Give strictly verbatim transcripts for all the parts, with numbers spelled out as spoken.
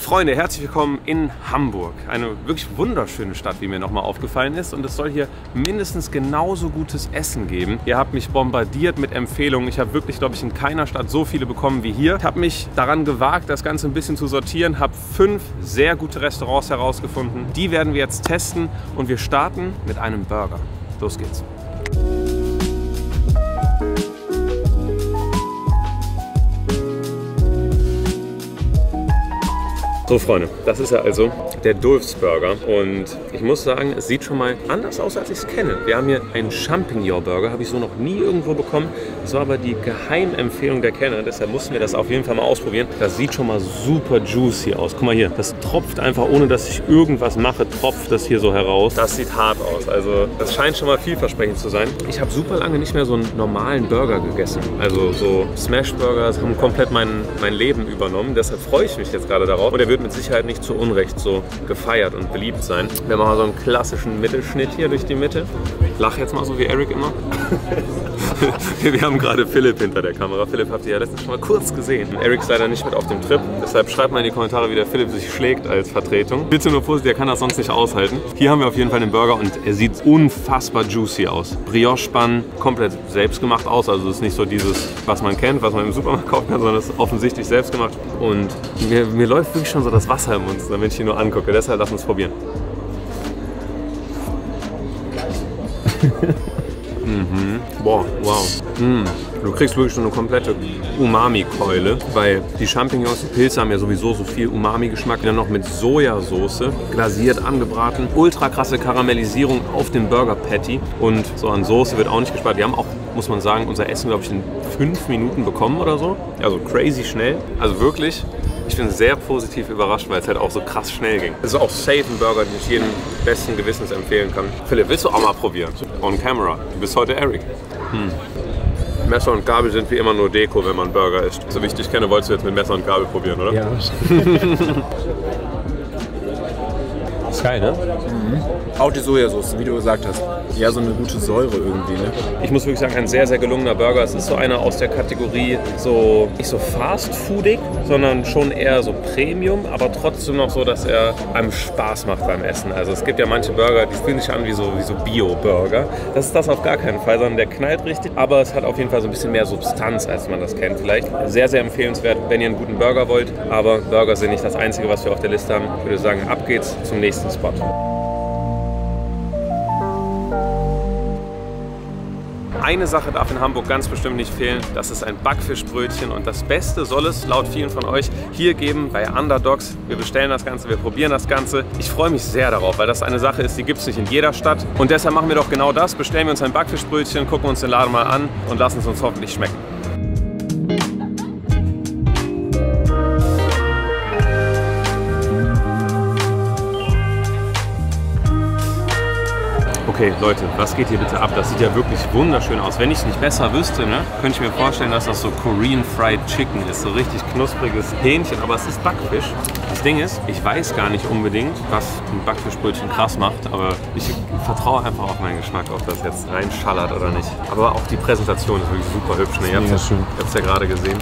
Freunde, herzlich willkommen in Hamburg. Eine wirklich wunderschöne Stadt, wie mir nochmal aufgefallen ist. Und es soll hier mindestens genauso gutes Essen geben. Ihr habt mich bombardiert mit Empfehlungen. Ich habe wirklich, glaube ich, in keiner Stadt so viele bekommen wie hier. Ich habe mich daran gewagt, das Ganze ein bisschen zu sortieren. Habe fünf sehr gute Restaurants herausgefunden. Die werden wir jetzt testen. Und wir starten mit einem Burger. Los geht's. So Freunde, das ist ja also der Dulfs Burger und ich muss sagen, es sieht schon mal anders aus, als ich es kenne. Wir haben hier einen Champignon Burger, habe ich so noch nie irgendwo bekommen. Das war aber die Geheimempfehlung der Kenner, deshalb mussten wir das auf jeden Fall mal ausprobieren. Das sieht schon mal super juicy aus. Guck mal hier, das tropft einfach, ohne dass ich irgendwas mache, tropft das hier so heraus. Das sieht hart aus, also das scheint schon mal vielversprechend zu sein. Ich habe super lange nicht mehr so einen normalen Burger gegessen. Also so Smash Burgers haben komplett mein, mein Leben übernommen, deshalb freue ich mich jetzt gerade darauf. Und der wird mit Sicherheit nicht zu Unrecht so gefeiert und beliebt sein. Wir machen so einen klassischen Mittelschnitt hier durch die Mitte. Lach jetzt mal so wie Eric immer. Wir haben gerade Philipp hinter der Kamera. Philipp habt ihr ja letztens schon mal kurz gesehen. Eric ist leider nicht mit auf dem Trip. Deshalb schreibt mal in die Kommentare, wie der Philipp sich schlägt als Vertretung. Bitte nur Vorsicht, der kann das sonst nicht aushalten. Hier haben wir auf jeden Fall den Burger und er sieht unfassbar juicy aus. Brioche-Bun, komplett selbst gemacht aus. Also es ist nicht so dieses, was man kennt, was man im Supermarkt kaufen kann, sondern es ist offensichtlich selbst gemacht. Und mir, mir läuft wirklich schon so das Wasser im Mund, wenn ich ihn nur angucke. Deshalb lass uns probieren. Mhm. Boah, wow. Mm. Du kriegst wirklich so eine komplette Umami-Keule, weil die Champignons, die Pilze haben ja sowieso so viel Umami-Geschmack. Dann noch mit Sojasauce, glasiert, angebraten. Ultra krasse Karamellisierung auf dem Burger-Patty. Und so an Soße wird auch nicht gespart. Wir haben auch, muss man sagen, unser Essen, glaube ich, in fünf Minuten bekommen oder so. Also crazy schnell. Also wirklich, ich bin sehr positiv überrascht, weil es halt auch so krass schnell ging. Das ist auch safe ein Burger, den ich jedem besten Gewissens empfehlen kann. Philipp, willst du auch mal probieren? On camera. Du bist heute Eric. Hm. Messer und Gabel sind wie immer nur Deko, wenn man Burger isst. So wie ich dich kenne, wolltest du jetzt mit Messer und Gabel probieren, oder? Ja. Ist geil, ne? Mhm. Auch die Sojasauce, wie du gesagt hast. Ja, so eine gute Säure irgendwie, ne? Ich muss wirklich sagen, ein sehr, sehr gelungener Burger. Es ist so einer aus der Kategorie, so nicht so fast-foodig, sondern schon eher so Premium, aber trotzdem noch so, dass er einem Spaß macht beim Essen. Also es gibt ja manche Burger, die fühlen sich an wie so, wie so Bio-Burger. Das ist das auf gar keinen Fall, sondern der knallt richtig, aber es hat auf jeden Fall so ein bisschen mehr Substanz, als man das kennt vielleicht. Sehr, sehr empfehlenswert, wenn ihr einen guten Burger wollt, aber Burger sind nicht das Einzige, was wir auf der Liste haben. Ich würde sagen, ab geht's zum nächsten Spot. Eine Sache darf in Hamburg ganz bestimmt nicht fehlen, das ist ein Backfischbrötchen und das Beste soll es laut vielen von euch hier geben bei Underdogs. Wir bestellen das Ganze, wir probieren das Ganze. Ich freue mich sehr darauf, weil das eine Sache ist, die gibt es nicht in jeder Stadt und deshalb machen wir doch genau das, bestellen wir uns ein Backfischbrötchen, gucken uns den Laden mal an und lassen es uns hoffentlich schmecken. Okay, Leute, was geht hier bitte ab? Das sieht ja wirklich wunderschön aus. Wenn ich es nicht besser wüsste, ne, könnte ich mir vorstellen, dass das so Korean Fried Chicken ist. So richtig knuspriges Hähnchen, aber es ist Backfisch. Das Ding ist, ich weiß gar nicht unbedingt, was ein Backfischbrötchen krass macht, aber ich vertraue einfach auf meinen Geschmack, ob das jetzt reinschallert oder nicht. Aber auch die Präsentation ist wirklich super hübsch. Ne? Ihr habt es ja gerade gesehen.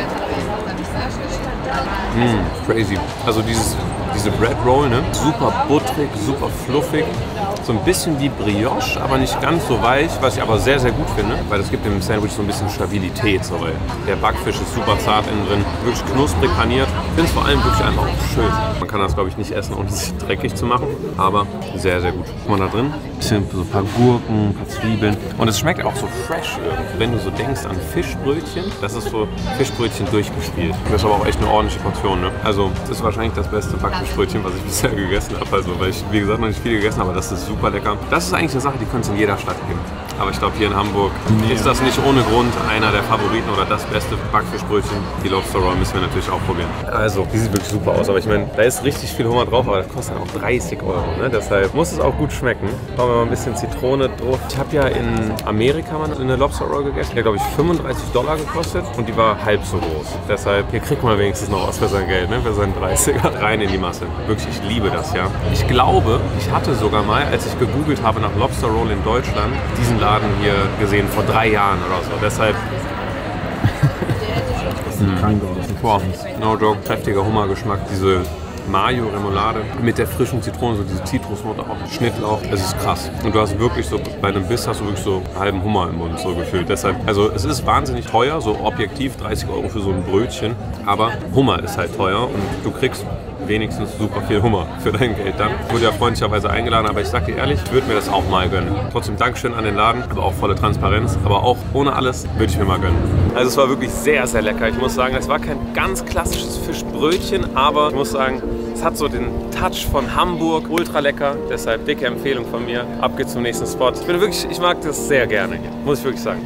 Mm, crazy. Also dieses, diese Bread Roll, ne? Super butterig, super fluffig. So ein bisschen wie Brioche, aber nicht ganz so weich, was ich aber sehr, sehr gut finde, weil es gibt dem Sandwich so ein bisschen Stabilität. So, weil der Backfisch ist super zart innen drin, wirklich knusprig paniert. Ich finde es vor allem wirklich einfach auch schön. Man kann das, glaube ich, nicht essen, ohne es dreckig zu machen, aber sehr, sehr gut. Guck mal da drin, bisschen so ein paar Gurken, ein paar Zwiebeln und es schmeckt auch so fresh irgendwie. Wenn du so denkst an Fischbrötchen, das ist so Fischbrötchen durchgespielt. Das ist aber auch echt eine ordentliche Portion, ne? Also das ist wahrscheinlich das beste Backfischbrötchen, was ich bisher gegessen habe. Also weil ich, wie gesagt, noch nicht viel gegessen habe, aber das ist super lecker. Das ist eigentlich eine Sache, die könnte es in jeder Stadt geben. Aber ich glaube, hier in Hamburg nee. ist das nicht ohne Grund einer der Favoriten oder das beste Backfischbrötchen. Die Lobster Roll müssen wir natürlich auch probieren. Also, die sieht wirklich super aus. Aber ich meine, da ist richtig viel Hummer drauf, aber das kostet auch dreißig Euro. Ne? Deshalb muss es auch gut schmecken. Machen wir mal ein bisschen Zitrone drauf. Ich habe ja in Amerika mal eine Lobster Roll gegessen. Die hat, glaube ich, fünfunddreißig Dollar gekostet und die war halb so groß. Deshalb, hier kriegt man wenigstens noch was für sein Geld, ne? Für seinen dreißiger. Rein in die Masse. Wirklich, ich liebe das, ja. Ich glaube, ich hatte sogar mal, als ich gegoogelt habe nach Lobster Roll in Deutschland, diesen Laden hier gesehen, vor drei Jahren oder so. Deshalb... Das ist ein Boah, no joke, kräftiger Hummergeschmack. Diese Mayo, Remoulade mit der frischen Zitrone, so diese Zitrusnote auch, Schnittlauch. Es ist krass. Und du hast wirklich so, bei einem Biss hast du wirklich so einen halben Hummer im Mund so gefühlt. Deshalb, also es ist wahnsinnig teuer, so objektiv dreißig Euro für so ein Brötchen. Aber Hummer ist halt teuer und du kriegst wenigstens super viel Hummer für dein Geld dann. Ich wurde ja freundlicherweise eingeladen, aber ich sag dir ehrlich, ich würde mir das auch mal gönnen. Trotzdem Dankeschön an den Laden, aber auch volle Transparenz. Aber auch ohne alles würde ich mir mal gönnen. Also es war wirklich sehr, sehr lecker. Ich muss sagen, es war kein ganz klassisches Fischbrötchen, aber ich muss sagen, es hat so den Touch von Hamburg. Ultra lecker, deshalb dicke Empfehlung von mir. Ab geht's zum nächsten Spot. Ich bin wirklich, ich mag das sehr gerne hier, muss ich wirklich sagen.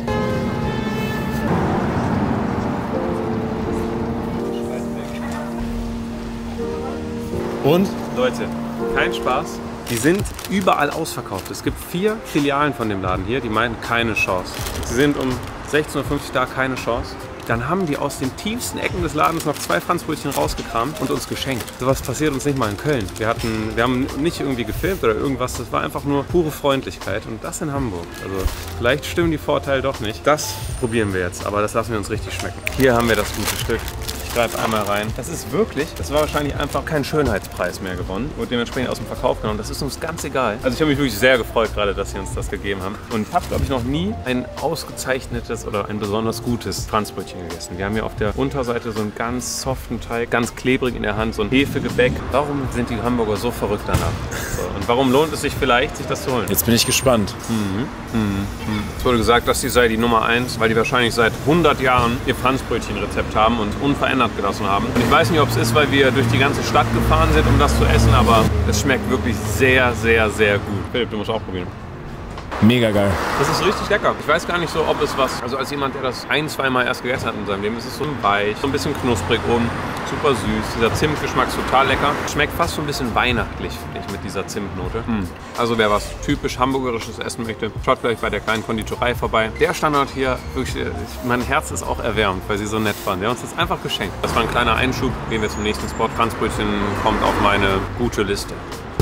Und Leute, kein Spaß, die sind überall ausverkauft. Es gibt vier Filialen von dem Laden hier, die meinen keine Chance. Sie sind um sechzehn Uhr fünfzig da, keine Chance. Dann haben die aus den tiefsten Ecken des Ladens noch zwei Franzbrötchen rausgekramt und uns geschenkt. Sowas passiert uns nicht mal in Köln. Wir, hatten, wir haben nicht irgendwie gefilmt oder irgendwas, das war einfach nur pure Freundlichkeit und das in Hamburg. Also vielleicht stimmen die Vorteile doch nicht. Das probieren wir jetzt, aber das lassen wir uns richtig schmecken. Hier haben wir das gute Stück. Ich greife einmal rein. Das ist wirklich, das war wahrscheinlich einfach kein Schönheitspreis mehr gewonnen und dementsprechend aus dem Verkauf genommen. Das ist uns ganz egal. Also ich habe mich wirklich sehr gefreut gerade, dass sie uns das gegeben haben. Und ich habe, glaube ich, noch nie ein ausgezeichnetes oder ein besonders gutes Franzbrötchen gegessen. Wir haben hier auf der Unterseite so einen ganz soften Teig, ganz klebrig in der Hand, so ein Hefegebäck. Warum sind die Hamburger so verrückt danach? So, und warum lohnt es sich vielleicht, sich das zu holen? Jetzt bin ich gespannt. Mhm. Mhm. Es wurde gesagt, dass die sei die Nummer eins, weil die wahrscheinlich seit hundert Jahren ihr Franzbrötchenrezept haben und unverändert gelassen haben. Und ich weiß nicht, ob es ist, weil wir durch die ganze Stadt gefahren sind, um das zu essen, aber es schmeckt wirklich sehr, sehr, sehr gut. Philipp, du musst auch probieren. Mega geil. Das ist richtig lecker. Ich weiß gar nicht so, ob es was, also als jemand, der das ein, zwei Mal erst gegessen hat in seinem Leben, ist es so weich, so ein bisschen knusprig oben, super süß. Dieser Zimtgeschmack ist total lecker. Schmeckt fast so ein bisschen weihnachtlich, finde ich, mit dieser Zimtnote. Mm. Also wer was typisch hamburgerisches essen möchte, schaut vielleicht bei der kleinen Konditorei vorbei. Der Standort hier, wirklich, mein Herz ist auch erwärmt, weil sie so nett waren. Der hat uns das einfach geschenkt. Das war ein kleiner Einschub. Gehen wir zum nächsten Spot. Franzbrötchen kommt auf meine gute Liste.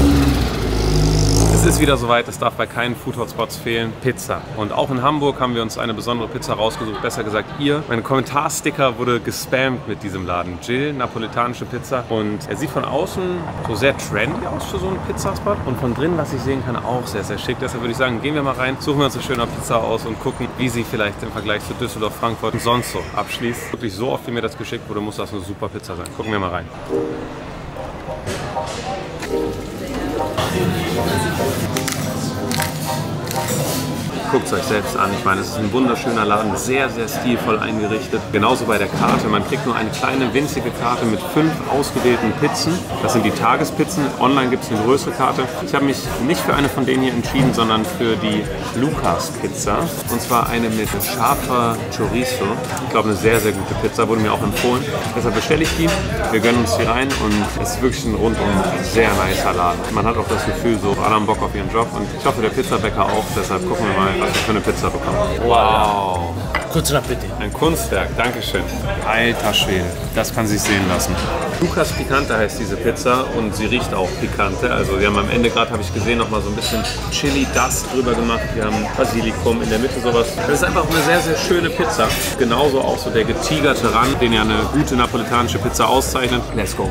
Es ist wieder soweit, es darf bei keinen Food-Hotspots fehlen, Pizza. Und auch in Hamburg haben wir uns eine besondere Pizza rausgesucht, besser gesagt ihr. Mein Kommentarsticker wurde gespammt mit diesem Laden. Jill, napolitanische Pizza. Und er sieht von außen so sehr trendy aus für so einen Pizzaspot. Und von drinnen, was ich sehen kann, auch sehr, sehr schick. Deshalb würde ich sagen, gehen wir mal rein, suchen wir uns eine schöne Pizza aus und gucken, wie sie vielleicht im Vergleich zu Düsseldorf, Frankfurt und sonst so abschließt. Wirklich so oft, wie mir das geschickt wurde, muss das eine super Pizza sein. Gucken wir mal rein. Guckt es euch selbst an. Ich meine, es ist ein wunderschöner Laden, sehr, sehr stilvoll eingerichtet. Genauso bei der Karte. Man kriegt nur eine kleine, winzige Karte mit fünf ausgewählten Pizzen. Das sind die Tagespizzen. Online gibt es eine größere Karte. Ich habe mich nicht für eine von denen hier entschieden, sondern für die Lukas Pizza. Und zwar eine mit scharfer Chorizo. Ich glaube, eine sehr, sehr gute Pizza. Wurde mir auch empfohlen. Deshalb bestelle ich die. Wir gönnen uns die rein und es ist wirklich ein rundum sehr nicer Laden. Man hat auch das Gefühl, so alle haben Bock auf ihren Job. Und ich hoffe, der Pizzabäcker auch. Deshalb gucken wir mal, was wir für eine Pizza bekommen. Wow! Ein Kunstwerk, Dankeschön. Alter Schwede, das kann sich sehen lassen. Lukas Picante heißt diese Pizza und sie riecht auch Picante. Also wir haben am Ende gerade, habe ich gesehen, noch mal so ein bisschen Chili Dust drüber gemacht. Wir haben Basilikum, in der Mitte sowas. Das ist einfach eine sehr, sehr schöne Pizza. Genauso auch so der getigerte Rand, den ja eine gute napolitanische Pizza auszeichnet. Let's go!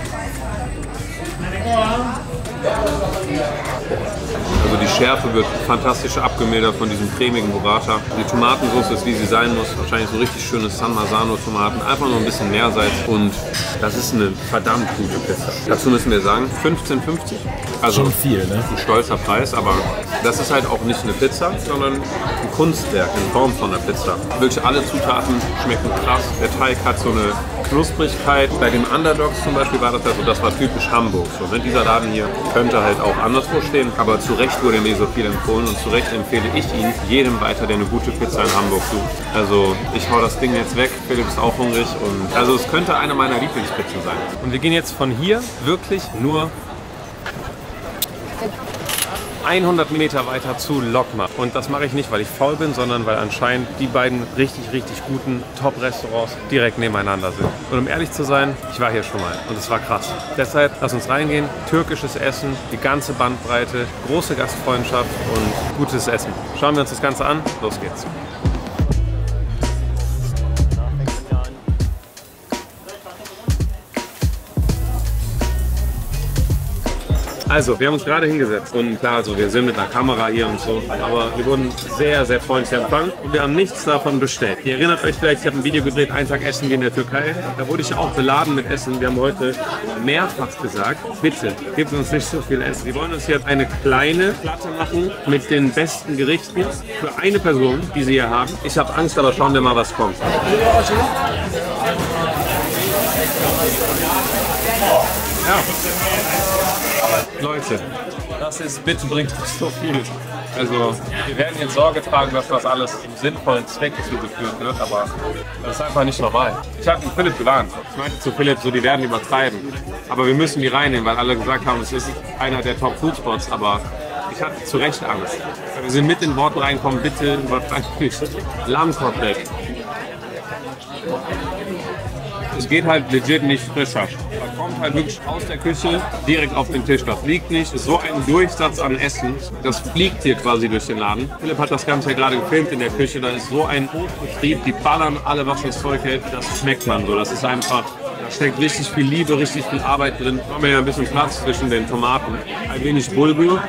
Also die Schärfe wird fantastisch abgemildert von diesem cremigen Burrata. Die Tomatensauce ist, wie sie sein muss. Wahrscheinlich so richtig schöne San Marzano-Tomaten. Einfach nur ein bisschen Meersalz. Und das ist eine verdammt gute Pizza. Dazu müssen wir sagen, fünfzehn fünfzig. Also schon viel, ne? Ein stolzer Preis, aber das ist halt auch nicht eine Pizza, sondern ein Kunstwerk in Form von einer Pizza. Wirklich alle Zutaten schmecken krass. Der Teig hat so eine Knusprigkeit. Bei den Underdogs zum Beispiel war das ja so, das war typisch Hamburg. So, ne? Dieser Laden hier könnte halt auch anderswo stehen, aber zu Recht wurde mir so viel empfohlen und zu Recht empfehle ich ihn jedem weiter, der eine gute Pizza in Hamburg sucht. Also ich hau das Ding jetzt weg, Philipp ist auch hungrig und also es könnte eine meiner Lieblingspizzen sein. Und wir gehen jetzt von hier wirklich nur hundert Meter weiter zu Lokma. Und das mache ich nicht, weil ich faul bin, sondern weil anscheinend die beiden richtig, richtig guten Top-Restaurants direkt nebeneinander sind. Und um ehrlich zu sein, ich war hier schon mal und es war krass. Deshalb lass uns reingehen, türkisches Essen, die ganze Bandbreite, große Gastfreundschaft und gutes Essen. Schauen wir uns das Ganze an, los geht's. Also, wir haben uns gerade hingesetzt und klar, also wir sind mit einer Kamera hier und so, aber wir wurden sehr, sehr freundlich empfangen und wir haben nichts davon bestellt. Ihr erinnert euch vielleicht, ich habe ein Video gedreht, einen Tag essen gehen in der Türkei. Da wurde ich auch beladen mit Essen. Wir haben heute mehrfach gesagt, bitte, gebt uns nicht so viel Essen. Wir wollen uns jetzt eine kleine Platte machen mit den besten Gerichten für eine Person, die sie hier haben. Ich habe Angst, aber schauen wir mal, was kommt. Ja. Leute, das ist, bitte bringt nicht so viel. Also, wir werden jetzt Sorge tragen, dass das alles zum sinnvollen Zweck zugeführt wird, aber das ist einfach nicht normal. Ich habe Philipp gewarnt. Ich meinte zu Philipp, so, die werden übertreiben. Aber wir müssen die reinnehmen, weil alle gesagt haben, es ist einer der Top-Food-Spots, aber ich hatte zu Recht Angst. Wir sind mit den Worten reinkommen, bitte übertreibt nicht. Lammkotelett. Es geht halt legit nicht frischer. Da kommt halt wirklich aus der Küche direkt auf den Tisch. Das fliegt nicht. Das ist so ein Durchsatz an Essen. Das fliegt hier quasi durch den Laden. Philipp hat das Ganze ja gerade gefilmt in der Küche. Da ist so ein Hochbetrieb. Die ballern alle, was das Zeug hält. Das schmeckt man so. Das ist einfach, da steckt richtig viel Liebe, richtig viel Arbeit drin. Da haben wir ja ein bisschen Platz zwischen den Tomaten. Ein wenig Bulgur.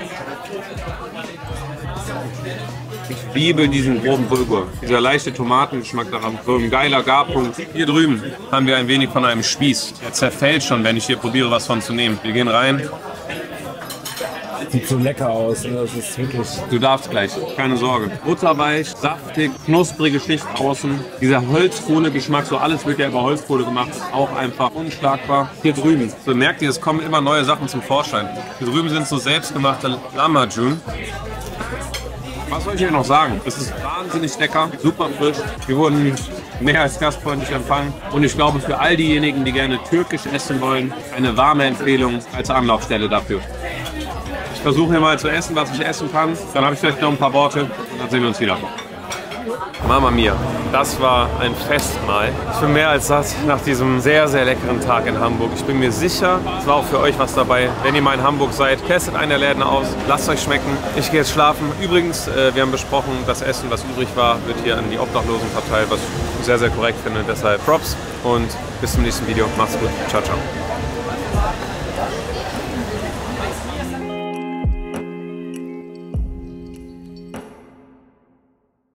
Ich liebe diesen groben Bulgur. Dieser leichte Tomatengeschmack daran. So ein geiler Garpunkt. Hier drüben haben wir ein wenig von einem Spieß. Der zerfällt schon, wenn ich hier probiere, was von zu nehmen. Wir gehen rein. Sieht so lecker aus. Das ist wirklich. Du darfst gleich, keine Sorge. Butterweich, saftig, knusprige Schicht außen. Dieser Holzkohle-Geschmack, so alles wird ja über Holzkohle gemacht. Auch einfach unschlagbar. Hier drüben, so merkt ihr, es kommen immer neue Sachen zum Vorschein. Hier drüben sind so selbstgemachte Lahmacun. Was soll ich hier noch sagen? Es ist wahnsinnig lecker, super frisch. Wir wurden mehr als gastfreundlich empfangen. Und ich glaube, für all diejenigen, die gerne türkisch essen wollen, eine warme Empfehlung als Anlaufstelle dafür. Ich versuche hier mal zu essen, was ich essen kann. Dann habe ich vielleicht noch ein paar Worte und dann sehen wir uns wieder. Mama mia, das war ein Festmahl. Ich bin mehr als satt nach diesem sehr, sehr leckeren Tag in Hamburg. Ich bin mir sicher, es war auch für euch was dabei. Wenn ihr mal in Hamburg seid, testet einen der Läden aus, lasst euch schmecken. Ich gehe jetzt schlafen. Übrigens, äh, wir haben besprochen, das Essen, was übrig war, wird hier an die Obdachlosen verteilt, was ich sehr, sehr korrekt finde. Deshalb Props und bis zum nächsten Video. Macht's gut. Ciao, ciao.